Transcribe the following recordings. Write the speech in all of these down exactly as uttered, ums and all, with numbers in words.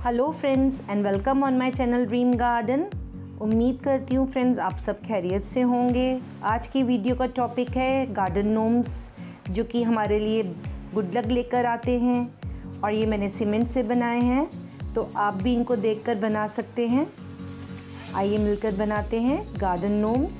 Hello friends and welcome on my channel dream garden. उम्मीद करती हूँ फ्रेंड्स आप सब खैरियत से होंगे। आज की वीडियो का टॉपिक है गार्डन नोम्स, जो कि हमारे लिए गुड लक लेकर आते हैं और ये मैंने सीमेंट से बनाए हैं, तो आप भी इनको देखकर बना सकते हैं। आइए मिलकर बनाते हैं गार्डन नोम्स।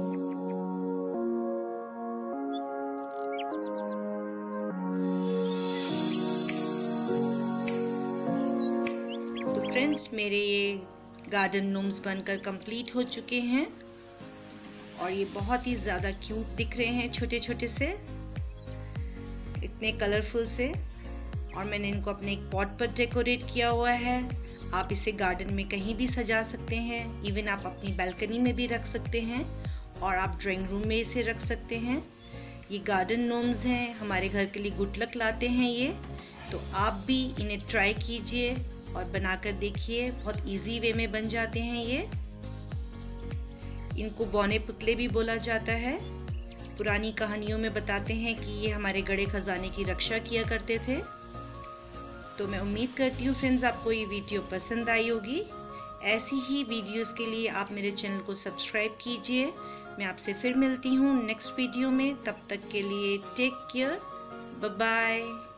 तो फ्रेंड्स, मेरे ये गार्डन नोम्स बनकर कंप्लीट हो चुके हैं और ये बहुत ही ज़्यादा क्यूट दिख रहे हैं, छोटे छोटे से, इतने कलरफुल से। और मैंने इनको अपने एक पॉट पर डेकोरेट किया हुआ है। आप इसे गार्डन में कहीं भी सजा सकते हैं, इवन आप अपनी बालकनी में भी रख सकते हैं और आप ड्राइंग रूम में इसे रख सकते हैं। ये गार्डन नोम्स हैं, हमारे घर के लिए गुड लक लाते हैं ये। तो आप भी इन्हें ट्राई कीजिए और बनाकर देखिए, बहुत इजी वे में बन जाते हैं ये। इनको बौने पुतले भी बोला जाता है। पुरानी कहानियों में बताते हैं कि ये हमारे गड़े खजाने की रक्षा किया करते थे। तो मैं उम्मीद करती हूँ फ्रेंड्स आपको ये वीडियो पसंद आई होगी। ऐसी ही वीडियोस के लिए आप मेरे चैनल को सब्सक्राइब कीजिए। मैं आपसे फिर मिलती हूँ नेक्स्ट वीडियो में। तब तक के लिए टेक केयर, बाय बाय।